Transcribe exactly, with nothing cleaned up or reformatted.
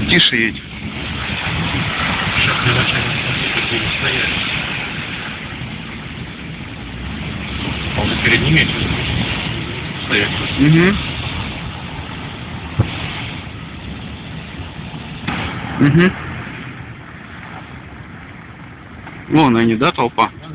Тише едь. Сейчас не начали стоять. Он перед ними стоять. Угу. Угу. Вон они, да, толпа?